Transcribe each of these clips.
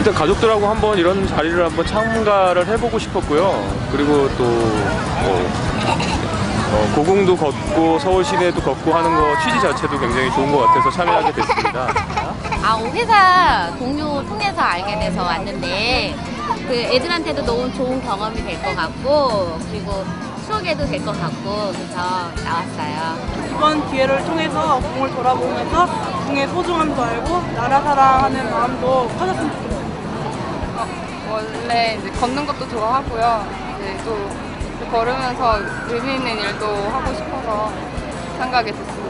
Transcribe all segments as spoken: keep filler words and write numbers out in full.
일단 가족들하고 한번 이런 자리를 한번 참가를 해보고 싶었고요. 그리고 또 뭐, 어, 고궁도 걷고 서울 시내도 걷고 하는 거 취지 자체도 굉장히 좋은 것 같아서 참여하게 됐습니다. 아, 회사 동료 통해서 알게 돼서 왔는데 그 애들한테도 너무 좋은 경험이 될 것 같고 그리고 추억에도 될 것 같고 그래서 나왔어요. 이번 기회를 통해서 궁을 돌아보면서 궁의 소중함도 알고 나라 사랑하는 마음도 커졌으면 좋겠습니다. 어, 원래 이제 걷는 것도 좋아하고요. 이제 또 걸으면서 의미 있는 일도 하고 싶어서 참가하게 됐습니다.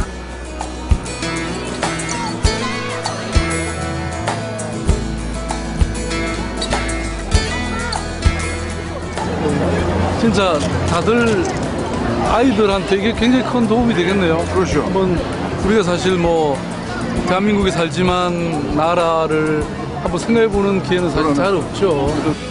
진짜 다들 아이들한테 이게 굉장히 큰 도움이 되겠네요. 그렇죠. 한번 우리가 사실 뭐 대한민국에 살지만 나라를 한번 생각해보는 기회는 사실 잘 없죠.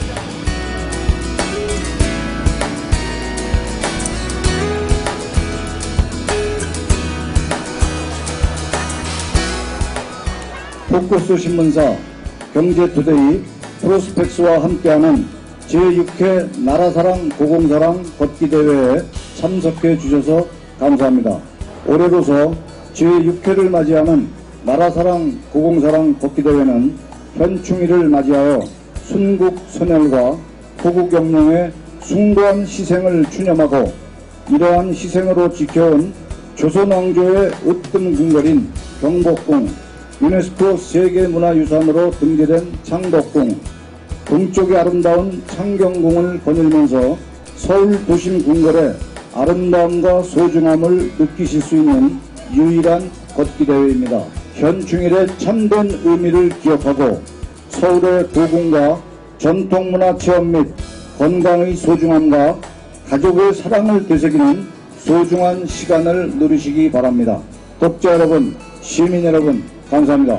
포커스 신문사 경제투데이 프로스펙스와 함께하는 제육 회 나라사랑 고공사랑 걷기대회에 참석해 주셔서 감사합니다. 올해로서 제육 회를 맞이하는 나라사랑 고공사랑 걷기대회는 현충일을 맞이하여 순국선열과 호국영령의 숭고한 희생을 추념하고 이러한 희생으로 지켜온 조선왕조의 으뜸 궁궐인 경복궁, 유네스코 세계문화유산으로 등재된 창덕궁, 동쪽의 아름다운 창경궁을 거닐면서 서울 도심 궁궐의 아름다움과 소중함을 느끼실 수 있는 유일한 걷기대회입니다. 현충일의 참된 의미를 기억하고 서울의 고궁과 전통문화 체험 및 건강의 소중함과 가족의 사랑을 되새기는 소중한 시간을 누리시기 바랍니다. 독자 여러분, 시민 여러분, 감사합니다.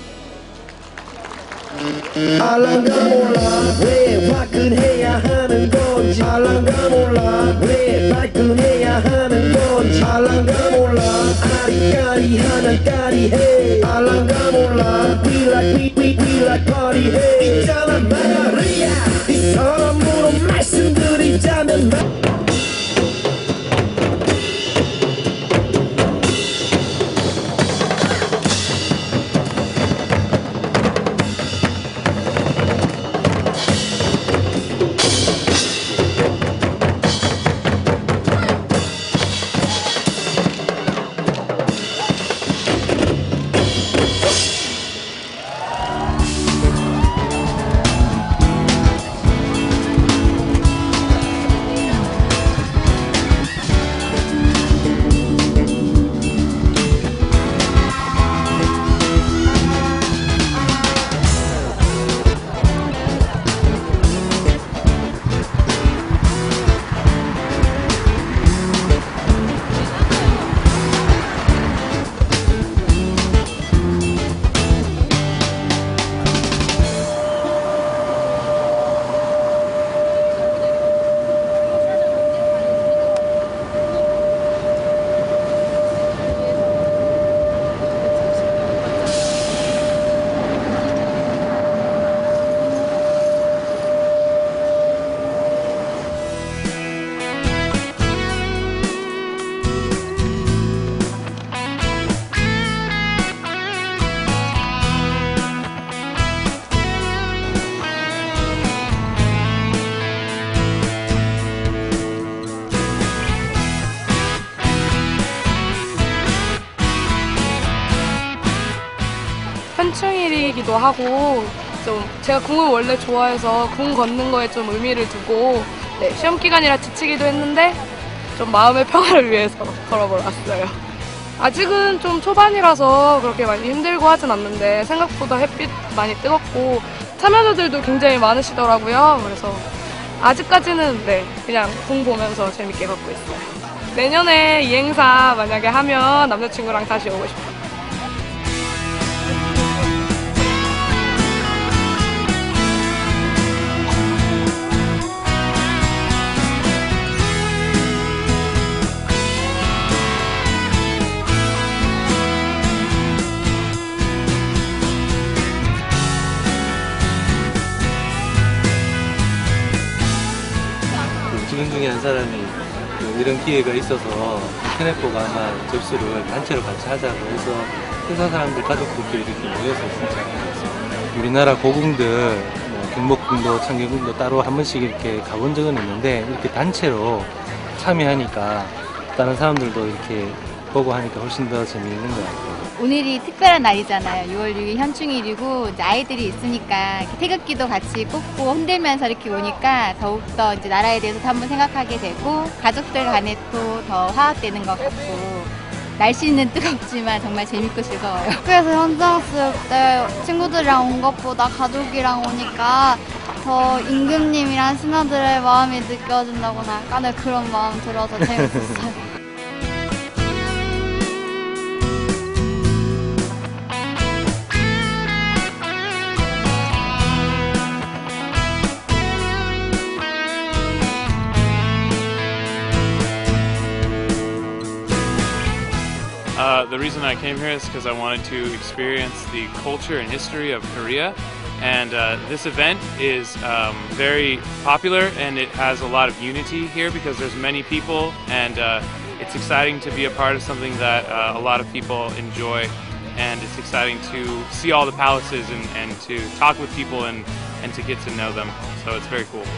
알랑가 몰라 왜 화끈해야 하는 건지 알랑가 몰라 왜 발끈해야 하는 건지 알랑가 몰라 아리까리하면 까리해 알랑가 몰라 We like we we we like party 해 있잖아 말이야 이 사람으로 말씀드리자면 현충일이기도 하고 좀 제가 궁을 원래 좋아해서 궁 걷는 거에 좀 의미를 두고 네, 시험 기간이라 지치기도 했는데 좀 마음의 평화를 위해서 걸어보러 왔어요. 아직은 좀 초반이라서 그렇게 많이 힘들고 하진 않는데 생각보다 햇빛 많이 뜨겁고 참여자들도 굉장히 많으시더라고요. 그래서 아직까지는 네, 그냥 궁 보면서 재밌게 걷고 있어요. 내년에 이 행사 만약에 하면 남자친구랑 다시 오고 싶어요. 사람이 그 이런 기회가 있어서 인터넷 보고 아마 접수를 단체로 같이 하자고 해서 회사 사람들 가족들끼리 이렇게 모여서 신청했어요. 우리나라 고궁들 뭐 경복궁도 창경궁도 따로 한 번씩 이렇게 가본 적은 있는데 이렇게 단체로 참여하니까 다른 사람들도 이렇게 보고 하니까 훨씬 더 재미있는 것 같아요. 오늘이 특별한 날이잖아요. 유월 육일 현충일이고 이제 아이들이 있으니까 이렇게 태극기도 같이 꽂고 흔들면서 이렇게 오니까 더욱더 이제 나라에 대해서 한번 생각하게 되고 가족들 간에 또 더 화합되는 것 같고 날씨는 뜨겁지만 정말 재밌고 즐거워요. 학교에서 현장 쓸 때 친구들이랑 온 것보다 가족이랑 오니까 더 임금님이랑 신하들의 마음이 느껴진다거나 약간의 그런 마음 들어서 재밌었어요. Uh, the reason I came here is because I wanted to experience the culture and history of Korea, and uh, this event is um, very popular and it has a lot of unity here because there's many people, and uh, it's exciting to be a part of something that uh, a lot of people enjoy, and it's exciting to see all the palaces and, and to talk with people and, and to get to know them, so it's very cool.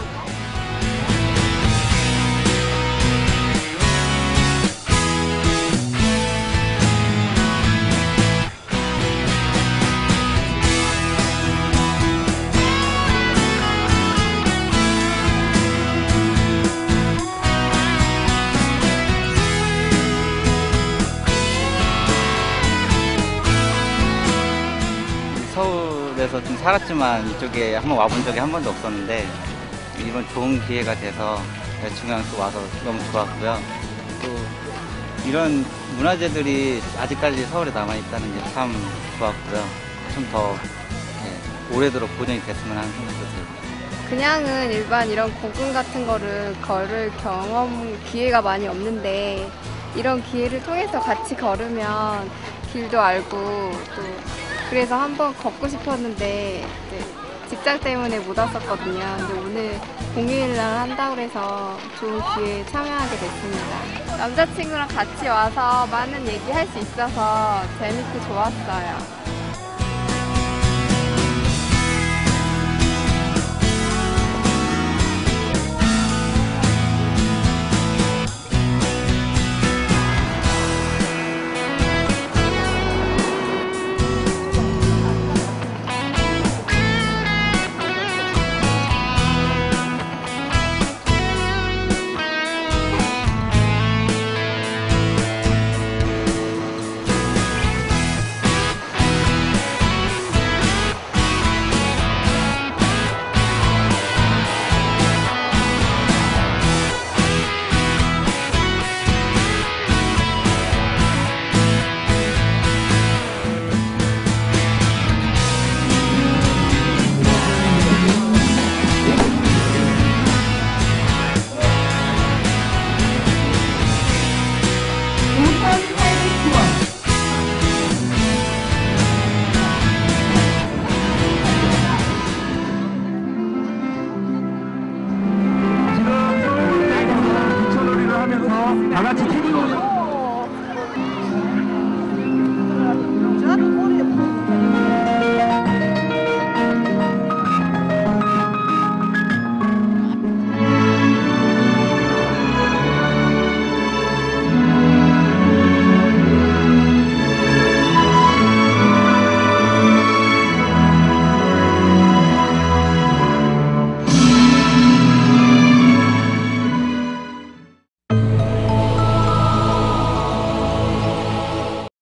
서울에서 좀 살았지만 이쪽에 한번 와본 적이 한 번도 없었는데 이번 좋은 기회가 돼서 중앙 또 와서 너무 좋았고요. 또 이런 문화재들이 아직까지 서울에 남아있다는 게 참 좋았고요. 좀 더 오래도록 보존이 됐으면 하는 생각도 들고요. 그냥은 일반 이런 고궁 같은 거를 걸을 경험 기회가 많이 없는데 이런 기회를 통해서 같이 걸으면 길도 알고 또 그래서 한번 걷고 싶었는데 이제 직장 때문에 못 왔었거든요. 근데 오늘 공휴일날 한다고 해서 좋은 기회에 참여하게 됐습니다. 남자친구랑 같이 와서 많은 얘기할 수 있어서 재밌고 좋았어요.